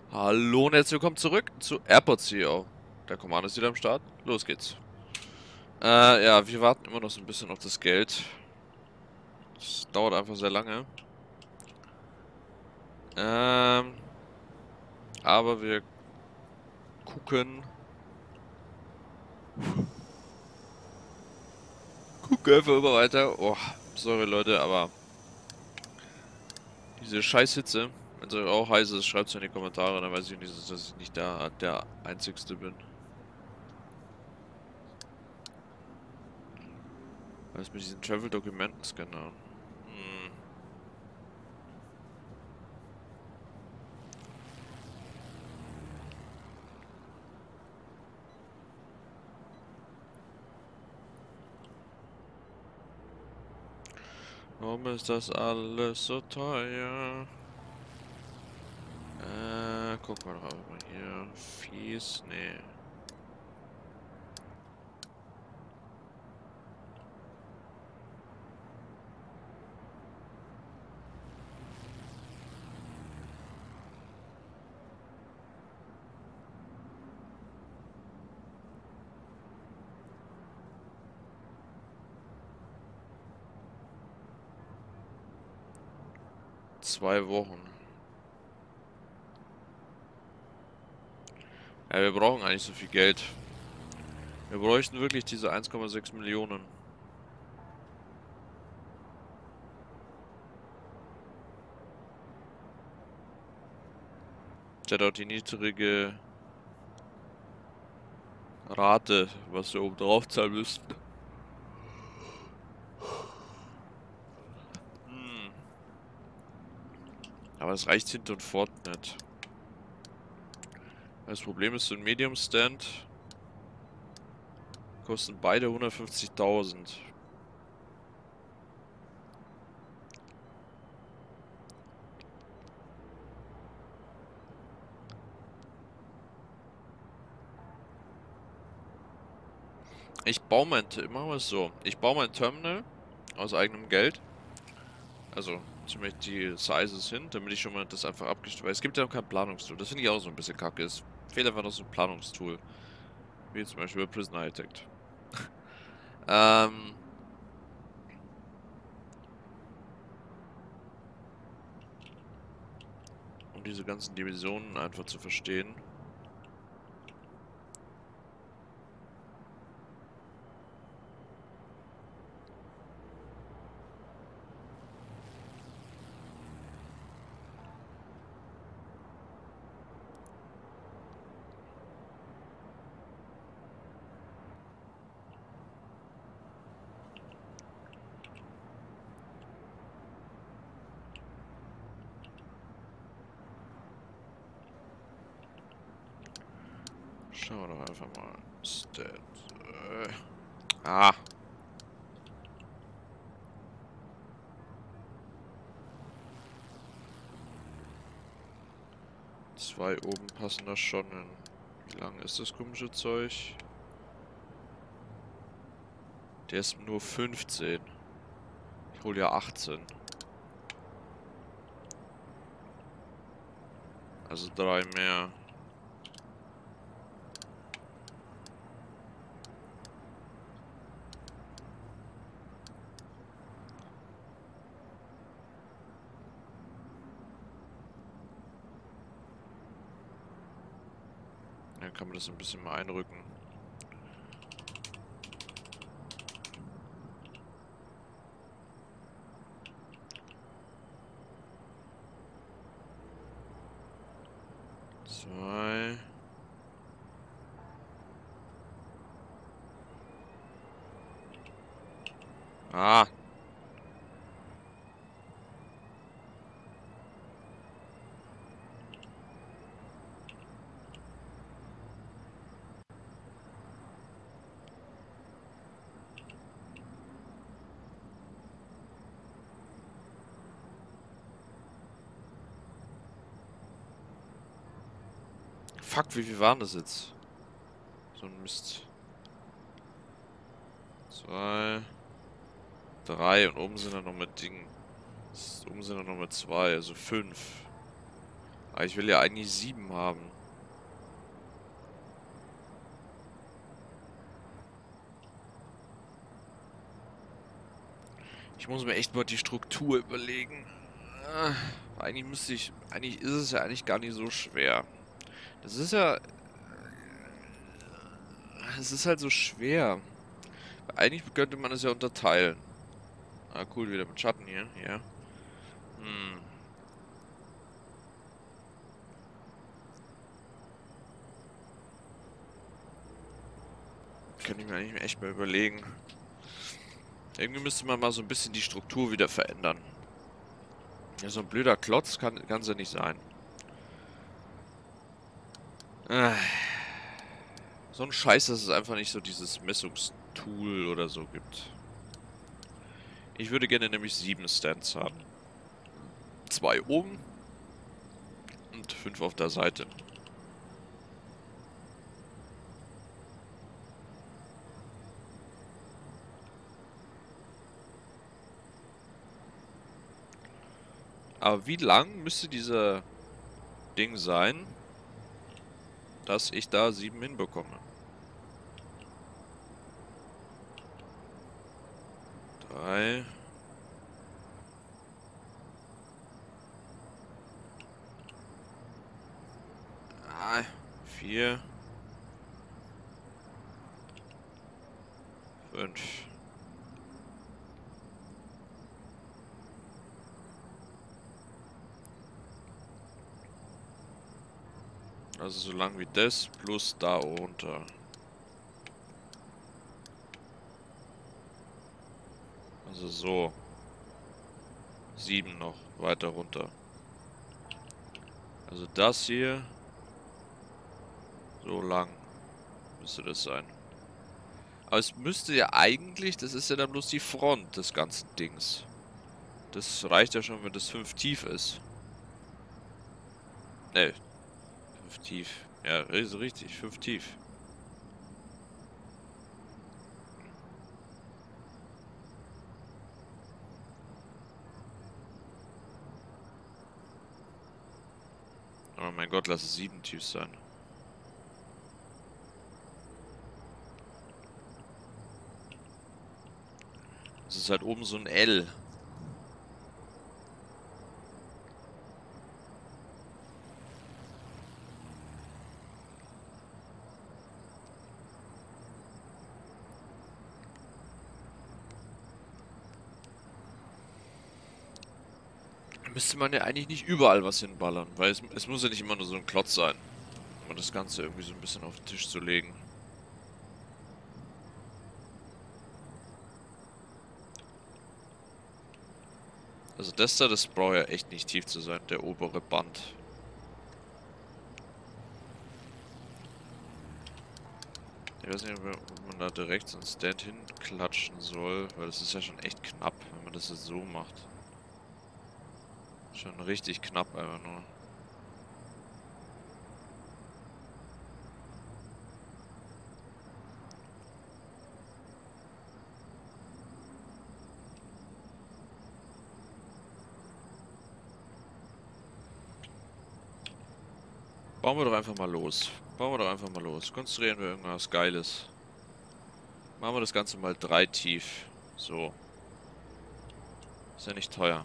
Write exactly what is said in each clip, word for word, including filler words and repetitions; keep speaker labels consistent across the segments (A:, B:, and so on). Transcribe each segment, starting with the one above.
A: Hallo und herzlich willkommen zurück zu Airport C E O. Der Kommando ist wieder am Start. Los geht's. Äh, ja, wir warten immer noch so ein bisschen auf das Geld. Das dauert einfach sehr lange. Ähm, aber wir gucken. Gucken einfach immer weiter. Oh, sorry Leute, aber diese Scheißhitze, wenn es euch auch heiß ist, schreibt es in die Kommentare, dann weiß ich nicht, dass ich nicht da der Einzigste bin. Was mit diesen Travel-Dokumenten scannen? Hm. Warum ist das alles so teuer? Äh, gucken wir doch einfach mal hier. Fies, nee. Zwei Wochen. Ja, wir brauchen eigentlich so viel Geld. Wir bräuchten wirklich diese eins Komma sechs Millionen. Ich hätte auch die niedrige Rate, was wir oben drauf zahlen müssten. Hm. Aber das reicht hinten und fort nicht. Das Problem ist, so ein Medium Stand kosten beide hundertfünfzigtausend. Ich baue mein, machen wir es so. Ich baue mein Terminal aus eigenem Geld. Also ziemlich die Sizes hin, damit ich schon mal das einfach abgestellt. Weil es gibt ja noch kein Planungstool. Das finde ich auch so ein bisschen kacke. Es fehlt einfach noch so ein Planungstool. Wie zum Beispiel bei Prison Architect. ähm. Um diese ganzen Dimensionen einfach zu verstehen. Schauen wir doch einfach mal. Stat. Äh. Ah. Zwei oben passen da schon hin. Wie lang ist das komische Zeug? Der ist nur fünfzehn. Ich hole ja achtzehn. Also drei mehr. Dann kann man das ein bisschen mal einrücken. Zwei. Ah. Fuck, wie viel waren das jetzt? So ein Mist. Zwei. Drei und oben sind dann noch mit Dingen. Oben sind dann noch mit zwei, also fünf. Aber ich will ja eigentlich sieben haben. Ich muss mir echt mal die Struktur überlegen. Äh, eigentlich müsste ich... Eigentlich ist es ja eigentlich gar nicht so schwer. Das ist ja... Es ist halt so schwer. Eigentlich könnte man es ja unterteilen. Ah, cool, wieder mit Schatten hier. Ja. Hm. Kann ich mir eigentlich echt mal überlegen. Irgendwie müsste man mal so ein bisschen die Struktur wieder verändern. Ja, so ein blöder Klotz kann es ja nicht sein. Äh, so ein Scheiß, dass es einfach nicht so dieses Messungstool oder so gibt. Ich würde gerne nämlich sieben Stands haben. Zwei oben und fünf auf der Seite. Aber wie lang müsste dieser Ding sein, dass ich da sieben hinbekomme? Drei. Ah, vier. Fünf. Also so lang wie das plus da runter. Also so. Sieben noch weiter runter. Also das hier. So lang müsste das sein. Aber es müsste ja eigentlich, das ist ja dann bloß die Front des ganzen Dings. Das reicht ja schon, wenn das fünf tief ist. Ne, fünf tief. Ja, ist richtig, fünf tief. Oh mein Gott, lass es sieben tief sein. Es ist halt oben so ein L. Müsste man ja eigentlich nicht überall was hinballern, weil es, es muss ja nicht immer nur so ein Klotz sein, um das Ganze irgendwie so ein bisschen auf den Tisch zu legen. Also das da, das braucht ja echt nicht tief zu sein, der obere Band. Ich weiß nicht, ob man da direkt so einen Stand hinklatschen soll, weil das ist ja schon echt knapp, wenn man das jetzt so macht. Schon richtig knapp einfach nur. Bauen wir doch einfach mal los. Bauen wir doch einfach mal los. Konstruieren wir irgendwas Geiles. Machen wir das Ganze mal drei tief. So. Ist ja nicht teuer.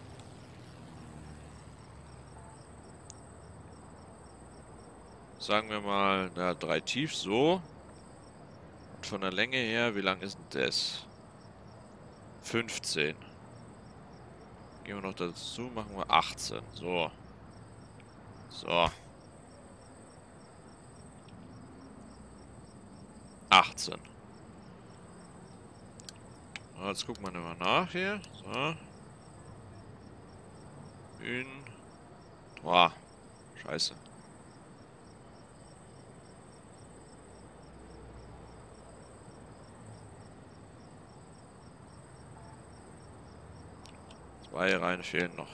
A: Sagen wir mal, na, drei tief, so. Und von der Länge her, wie lang ist denn das? fünfzehn. Gehen wir noch dazu, machen wir achtzehn. So. So. achtzehn. So, jetzt gucken wir mal nach hier. So. In. Boah. Scheiße. Zwei Reihen fehlen noch.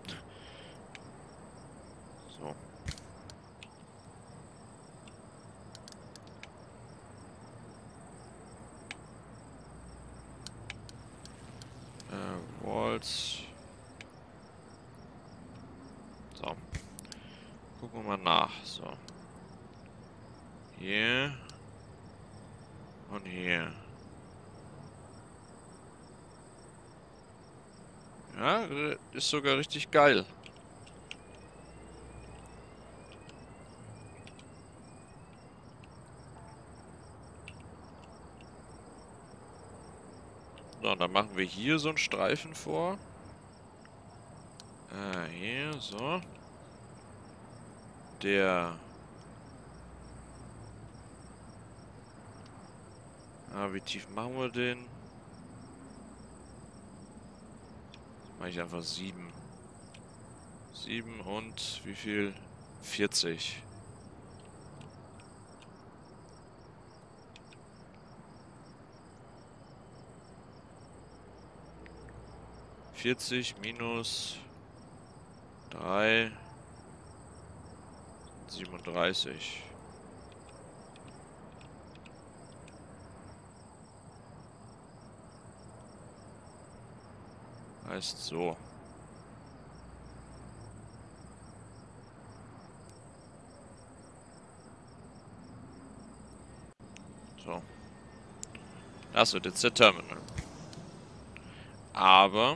A: So. Äh, Walls. So. Gucken wir mal nach. So. Hier. Und hier. Ja, ist sogar richtig geil. So, und dann machen wir hier so einen Streifen vor. Ah, hier, so. Der... Ah, wie tief machen wir den? Mache ich einfach sieben. sieben und wie viel? vierzig. vierzig minus drei. siebenunddreißig. Heißt so. So. Das wird jetzt der Terminal. Aber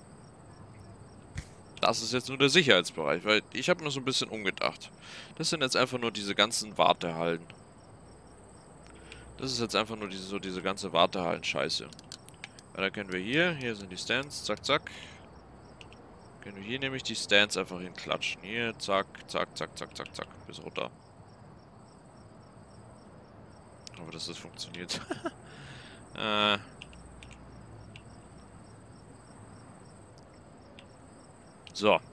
A: das ist jetzt nur der Sicherheitsbereich, weil ich habe mir so ein bisschen umgedacht. Das sind jetzt einfach nur diese ganzen Wartehallen. Das ist jetzt einfach nur diese, so diese ganze Wartehallen-Scheiße. Weil da können wir hier, hier sind die Stands, zack, zack. Können wir hier nämlich die Stands einfach hinklatschen. Hier, zack, zack, zack, zack, zack, zack, bis runter. Aber dass das funktioniert. äh... So. Ja,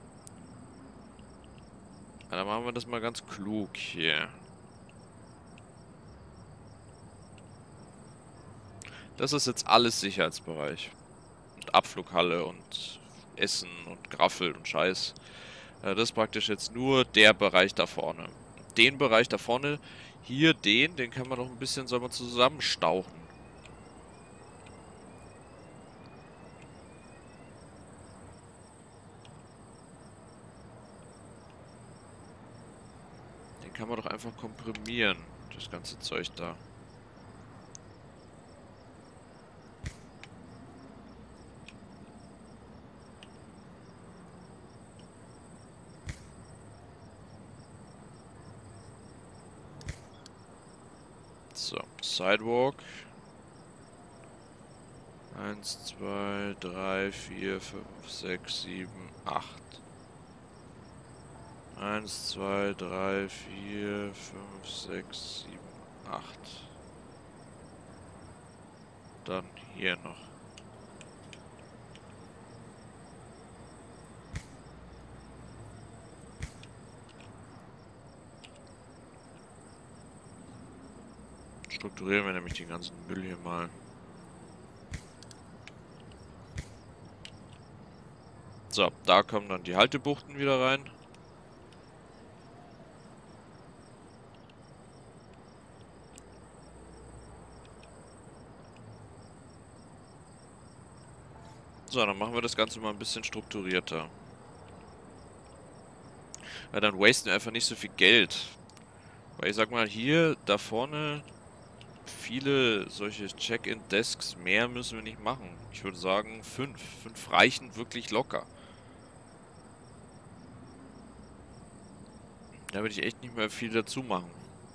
A: dann machen wir das mal ganz klug hier. Das ist jetzt alles Sicherheitsbereich. Und Abflughalle und Essen und Graffel und Scheiß. Das ist praktisch jetzt nur der Bereich da vorne. Den Bereich da vorne, hier den, den kann man noch ein bisschen, soll man zusammenstauchen. Den kann man doch einfach komprimieren, das ganze Zeug da. So, Sidewalk. eins, zwei, drei, vier, fünf, sechs, sieben, acht. eins, zwei, drei, vier, fünf, sechs, sieben, acht. Dann hier noch. Strukturieren wir nämlich den ganzen Müll hier mal. So, da kommen dann die Haltebuchten wieder rein. So, dann machen wir das Ganze mal ein bisschen strukturierter. Weil dann wasten wir einfach nicht so viel Geld. Weil ich sag mal, hier, da vorne, viele solche Check-in-Desks mehr müssen wir nicht machen. Ich würde sagen, fünf. Fünf reichen wirklich locker. Da würde ich echt nicht mehr viel dazu machen.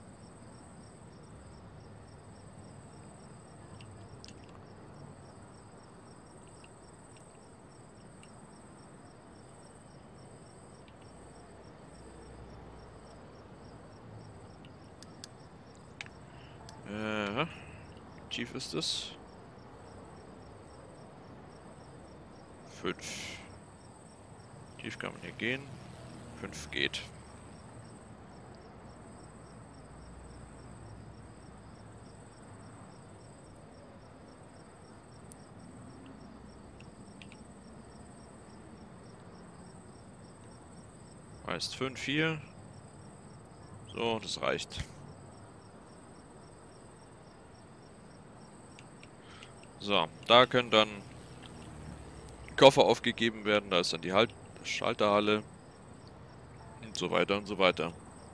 A: Äh, wie tief ist das? Fünf. Tief kann man hier gehen. Fünf geht. Heißt fünf hier. So, das reicht. So, da können dann Koffer aufgegeben werden. Da ist dann die halt Schalterhalle. so weiter und so weiter.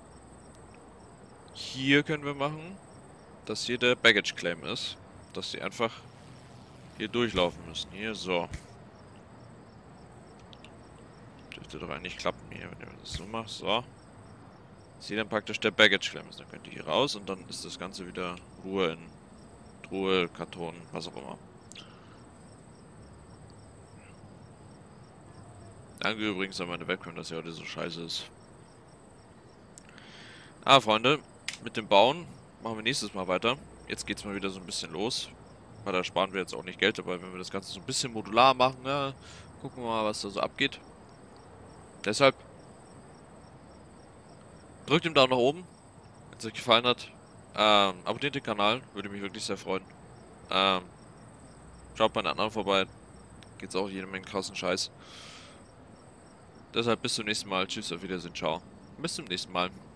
A: Hier können wir machen, dass hier der Baggage Claim ist. Dass sie einfach hier durchlaufen müssen. Hier, so. Dürfte doch eigentlich klappen hier, wenn du das so machst. So. Ist hier dann praktisch der Baggage Claim ist. Dann könnt ihr hier raus und dann ist das Ganze wieder Ruhe in Truhe, Karton, was auch immer. Danke übrigens an meine Webcam, dass sie heute so scheiße ist. Ah, Freunde, mit dem Bauen machen wir nächstes Mal weiter. Jetzt geht's mal wieder so ein bisschen los. Weil da sparen wir jetzt auch nicht Geld dabei, wenn wir das Ganze so ein bisschen modular machen. Ne? Gucken wir mal, was da so abgeht. Deshalb drückt den Daumen nach oben, wenn es euch gefallen hat. Ähm, abonniert den Kanal, würde mich wirklich sehr freuen. Ähm, schaut bei den anderen vorbei. Geht's auch jede Menge krassen Scheiß. Deshalb bis zum nächsten Mal. Tschüss, auf Wiedersehen, ciao. Bis zum nächsten Mal.